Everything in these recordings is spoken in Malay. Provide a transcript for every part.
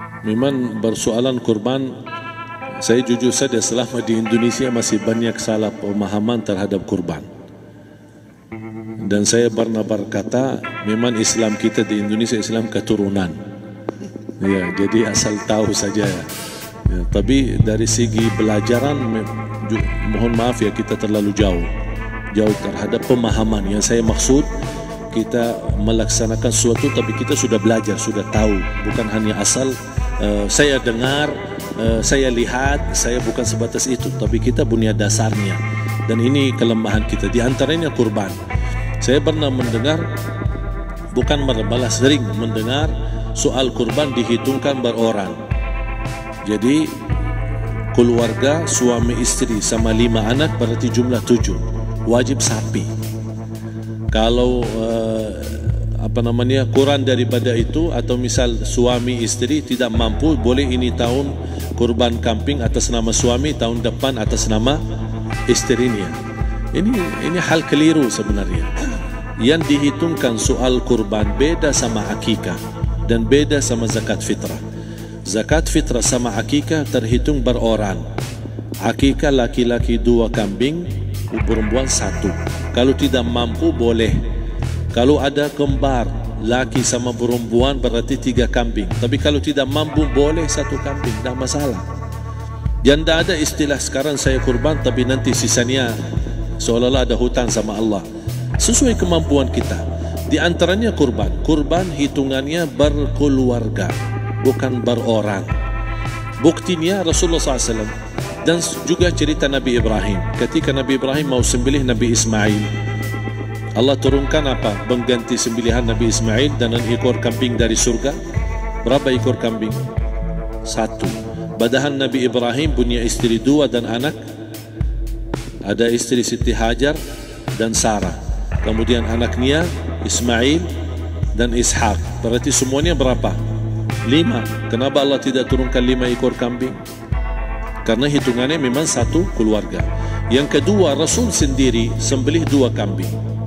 Memang bersoalan kurban, saya jujur saja selama di Indonesia masih banyak salah pemahaman terhadap kurban. Dan saya pernah berkata, memang Islam kita di Indonesia Islam keturunan. Ya, jadi asal tahu saja ya. Tapi dari segi belajaran, mohon maaf ya, kita terlalu jauh terhadap pemahaman. Yang saya maksud, kita melaksanakan sesuatu tapi kita sudah belajar, sudah tahu, bukan hanya asal saya dengar, saya lihat, saya bukan sebatas itu, tapi kita punya dasarnya. Dan ini kelemahan kita, di antaranya kurban. Saya pernah mendengar, bukan malah sering mendengar soal kurban dihitungkan berorang. Jadi keluarga suami istri sama 5 anak berarti jumlah 7, wajib sapi. Kalau kurang daripada itu, atau misal suami istri tidak mampu, boleh ini tahun kurban kambing atas nama suami, tahun depan atas nama istrinya. Ini hal keliru sebenarnya. Yang dihitungkan soal kurban beda sama akikah dan beda sama zakat fitrah. Zakat fitrah sama akikah terhitung berorang. Akikah laki-laki 2 kambing, perempuan 1. Kalau tidak mampu boleh. Kalau ada kembar laki sama perempuan berarti 3 kambing. Tapi kalau tidak mampu boleh 1 kambing, tidak masalah. Yang tidak ada istilah sekarang saya kurban tapi nanti sisanya seolah-olah ada hutang sama Allah. Sesuai kemampuan kita. Di antaranya kurban. Kurban hitungannya berkeluarga, bukan berorang. Buktinya Rasulullah SAW dan juga cerita Nabi Ibrahim. Ketika Nabi Ibrahim mau sembelih Nabi Ismail, Allah turunkan apa? Mengganti sembelihan Nabi Ismail dan ekor kambing dari surga. Berapa ekor kambing? 1. Padahal Nabi Ibrahim punya istri 2 dan anak. Ada istri Siti Hajar dan Sarah. Kemudian anaknya Ismail dan Ishak. Berarti semuanya berapa? 5. Kenapa Allah tidak turunkan 5 ekor kambing? Karena hitungannya memang 1 keluarga. Yang kedua, Rasul sendiri sembelih 2 kambing.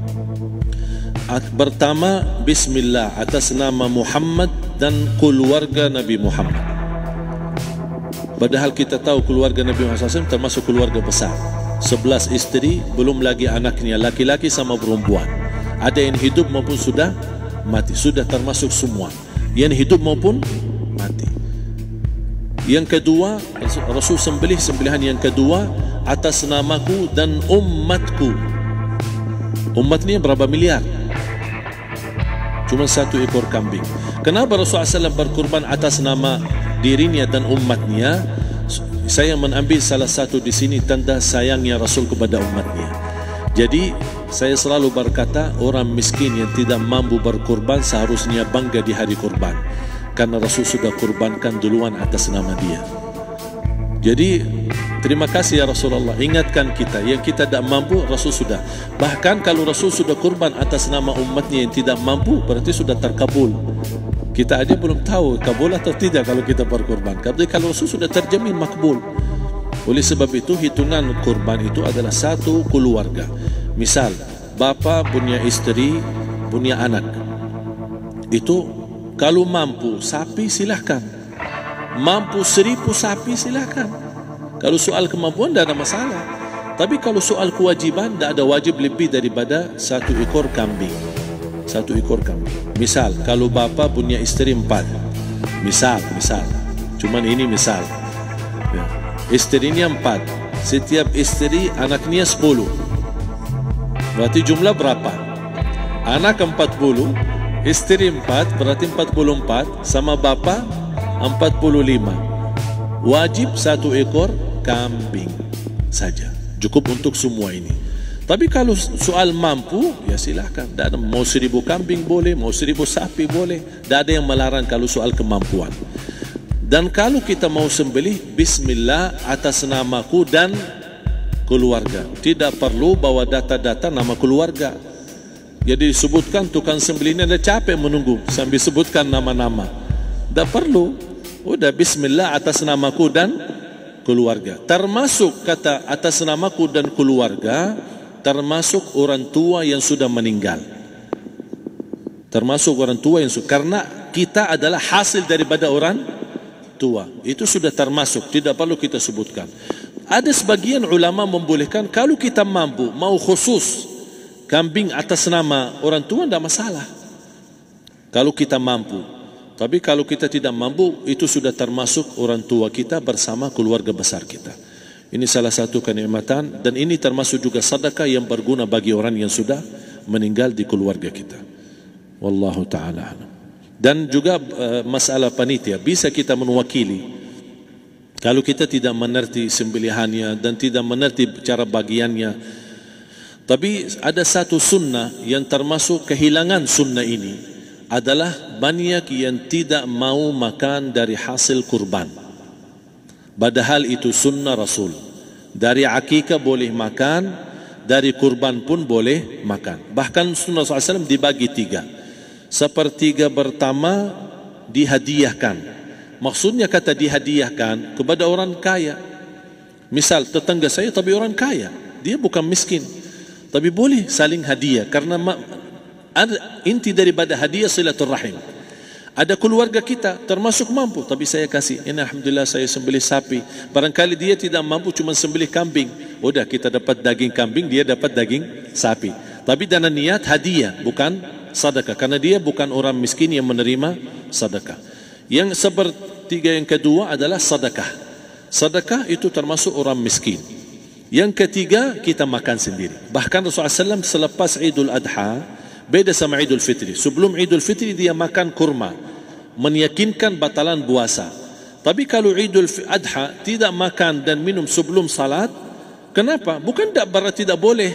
Pertama, Bismillah atas nama Muhammad dan keluarga Nabi Muhammad. Padahal kita tahu keluarga Nabi Muhammad SAW termasuk keluarga besar. 11 istri, belum lagi anaknya laki-laki sama perempuan. Ada yang hidup maupun sudah mati, sudah termasuk semua. Yang hidup maupun mati. Yang kedua, Rasul sembelih sembelihan yang kedua atas namaku dan umatku. Umatnya berapa miliar? Cuma 1 ekor kambing. Kenapa Rasulullah SAW berkurban atas nama dirinya dan umatnya? Saya mengambil salah satu di sini tanda sayangnya Rasul kepada umatnya. Jadi saya selalu berkata, orang miskin yang tidak mampu berkurban seharusnya bangga di hari kurban, karena Rasul sudah kurbankan duluan atas nama dia. Jadi terima kasih ya Rasulullah, ingatkan kita. Yang kita tidak mampu Rasul sudah. Bahkan kalau Rasul sudah kurban atas nama umatnya yang tidak mampu, berarti sudah terkabul. Kita aja belum tahu kabul atau tidak kalau kita berkurban. Tapi kalau Rasul sudah terjamin makbul. Oleh sebab itu hitungan kurban itu adalah 1 keluarga. Misal bapa punya istri, punya anak. Itu kalau mampu sapi silahkan. Mampu 1000 sapi silahkan. Kalau soal kemampuan tidak ada masalah. Tapi kalau soal kewajiban, tidak ada wajib lebih daripada 1 ekor kambing. 1 ekor kambing. Misal kalau bapa punya istri 4, misal cuman ini misal ya. Istrinya 4, setiap istri anaknya 10, berarti jumlah berapa? Anak 40, istri 4, berarti 44, sama bapa 45. Wajib 1 ekor kambing saja, cukup untuk semua ini. Tapi kalau soal mampu, ya silahkan. Mau 1000 kambing boleh, mau 1000 sapi boleh. Tidak ada yang melarang kalau soal kemampuan. Dan kalau kita mau sembelih, Bismillah atas namaku dan keluarga. Tidak perlu bawa data-data nama keluarga. Jadi disebutkan tukang sembelihnya ada capek menunggu sambil sebutkan nama-nama. Tidak perlu. Udah Bismillah atas namaku dan keluarga. Termasuk kata atas namaku dan keluarga, termasuk orang tua yang sudah meninggal. Termasuk orang tua yang sudah, karena kita adalah hasil daripada orang tua. Itu sudah termasuk, tidak perlu kita sebutkan. Ada sebagian ulama membolehkan kalau kita mampu mau khusus kambing atas nama orang tua, tidak masalah kalau kita mampu. Tapi kalau kita tidak mampu, itu sudah termasuk orang tua kita bersama keluarga besar kita. Ini salah satu kenikmatan, dan ini termasuk juga sedekah yang berguna bagi orang yang sudah meninggal di keluarga kita. Wallahu ta'ala. Dan juga masalah panitia, bisa kita mewakili. Kalau kita tidak mengerti sembelihannya dan tidak mengerti cara bagiannya. Tapi ada satu sunnah yang termasuk kehilangan sunnah ini, adalah banyak yang tidak mau makan dari hasil kurban. Padahal itu sunnah Rasul. Dari akikah boleh makan, dari kurban pun boleh makan. Bahkan sunnah SAW dibagi 3. Sepertiga pertama dihadiahkan. Maksudnya kata dihadiahkan kepada orang kaya. Misal tetangga saya tapi orang kaya, dia bukan miskin, tapi boleh saling hadiah. Karena inti daripada hadiah silaturrahim. Ada keluarga kita termasuk mampu, tapi saya kasih, ini alhamdulillah saya sembelih sapi. Barangkali dia tidak mampu, cuma sembelih kambing. Udah, kita dapat daging kambing, dia dapat daging sapi. Tapi dengan niat hadiah, bukan sedekah, karena dia bukan orang miskin yang menerima sedekah. Yang sepertiga yang kedua adalah sedekah. Sedekah itu termasuk orang miskin. Yang ketiga, kita makan sendiri. Bahkan Rasulullah SAW selepas Idul Adha, beda sama Idul Fitri. Sebelum Idul Fitri dia makan kurma, meyakinkan batalan puasa. Tapi kalau Idul Adha tidak makan dan minum sebelum salat, kenapa? Bukan berarti tidak boleh.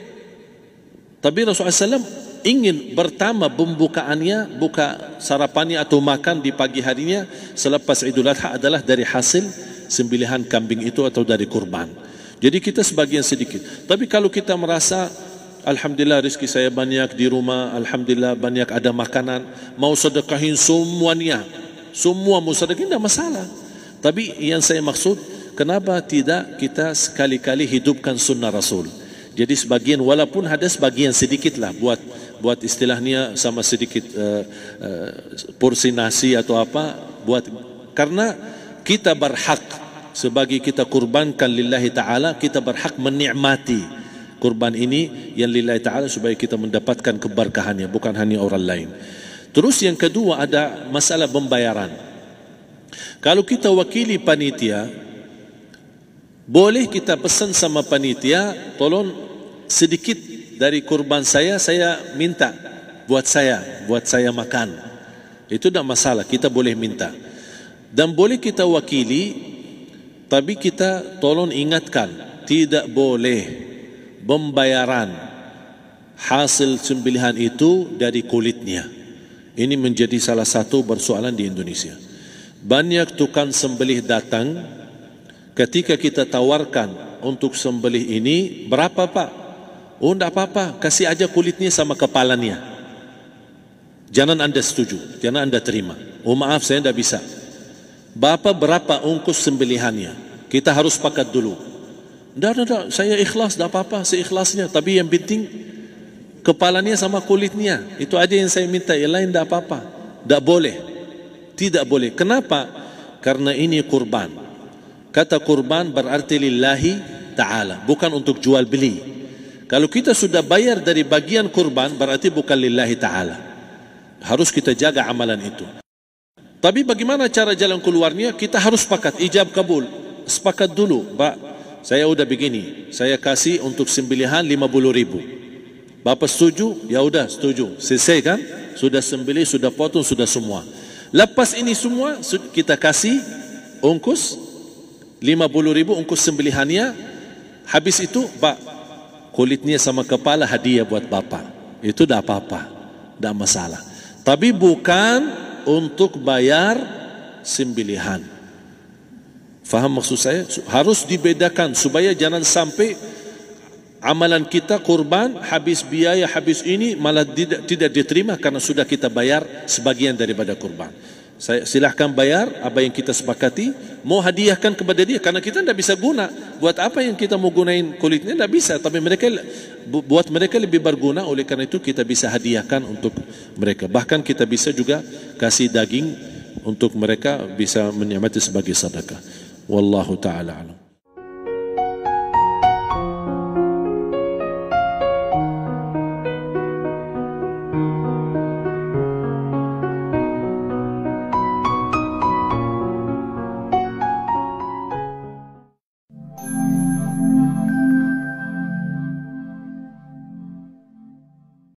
Tapi Rasulullah SAW ingin pertama pembukaannya, buka sarapannya atau makan di pagi harinya selepas Idul Adha adalah dari hasil sembelihan kambing itu atau dari kurban. Jadi kita sebagian sedikit. Tapi kalau kita merasa alhamdulillah rezeki saya banyak di rumah, alhamdulillah banyak ada makanan, mau sedekahin semuanya, semua mau sedekahin, tidak masalah. Tapi yang saya maksud, kenapa tidak kita sekali-kali hidupkan sunnah Rasul? Jadi sebagian, walaupun ada sebagian sedikit lah, buat istilahnya sama sedikit porsi nasi atau apa, karena kita berhak sebagai kita kurbankan lillahi ta'ala, kita berhak menikmati kurban ini yang lillahi ta'ala supaya kita mendapatkan keberkahannya, bukan hanya orang lain. Terus yang kedua ada masalah pembayaran. Kalau kita wakili panitia, boleh kita pesan sama panitia, tolong sedikit dari kurban saya minta buat saya makan. Itu tidak masalah, kita boleh minta. Dan boleh kita wakili, tapi kita tolong ingatkan, tidak boleh pembayaran hasil sembelihan itu dari kulitnya. Ini menjadi salah satu persoalan di Indonesia. Banyak tukang sembelih datang, ketika kita tawarkan untuk sembelih ini, berapa pak? Oh tidak apa-apa, kasih aja kulitnya sama kepalanya. Jangan anda setuju, jangan anda terima. Oh maaf, saya tidak bisa. Bapak berapa ongkos sembelihannya? Kita harus sepakat dulu. Tidak, saya ikhlas, tidak apa-apa, seikhlasnya. Tapi yang penting kepalanya sama kulitnya. Itu aja yang saya minta, yang lain tidak apa-apa. Tidak boleh. Tidak boleh. Kenapa? Karena ini kurban. Kata kurban berarti lillahi ta'ala, bukan untuk jual beli. Kalau kita sudah bayar dari bagian kurban, berarti bukan lillahi ta'ala. Harus kita jaga amalan itu. Tapi bagaimana cara jalan keluarnya? Kita harus sepakat, ijab kabul. Sepakat dulu, Pak, saya udah begini, saya kasih untuk sembelihan 50.000. Bapak setuju? Ya udah setuju. Selesai kan? Sudah sembelih, sudah potong, sudah semua. Lepas ini semua kita kasih ongkos 50.000 ongkos sembelihannya. Habis itu, Pak, kulitnya sama kepala hadiah buat Bapak. Itu dah apa-apa, dah masalah. Tapi bukan untuk bayar sembelihan. Faham maksud saya? Harus dibedakan supaya jangan sampai amalan kita kurban habis biaya, habis ini malah tidak diterima karena sudah kita bayar sebagian daripada kurban. Saya silahkan bayar apa yang kita sepakati, mau hadiahkan kepada dia karena kita tidak bisa guna. Buat apa yang kita mau gunain kulitnya? Tidak bisa. Tapi mereka buat mereka lebih berguna, oleh karena itu kita bisa hadiahkan untuk mereka. Bahkan kita bisa juga kasih daging untuk mereka bisa menikmati sebagai sedekah. Wallahu taala alam.